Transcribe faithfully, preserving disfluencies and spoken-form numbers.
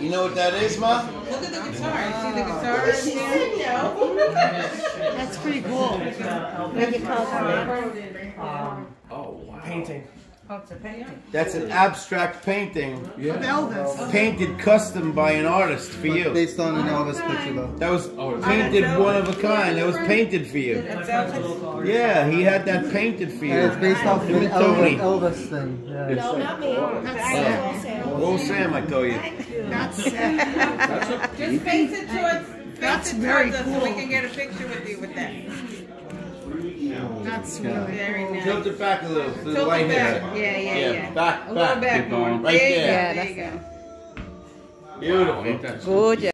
You know what that is, Ma? Look at the guitar. See the guitar in there? That's pretty cool. Make it call Oh, wow. Painting. Oh, it's a painting. That's an abstract painting. Of Elvis. Painted custom by an artist for you. Based on an Elvis picture, though. That was painted one of a kind. That was painted for you. That's Elvis. Yeah, he had that painted for you. And it's based off of Him an and Tony. Elvis, Elvis thing. Yeah. No, not me. That's Sam. Old Sam, I told you. That's Just face it towards, face That's it very towards us so we cool. can get a picture with you with that. That's really Very nice. Tilt it back a little to the Tilt it light back. here. Yeah, yeah, Yeah, yeah. back, A little back. back Keep more. going. Right There you go, there. there you go. Beautiful. Gorgeous.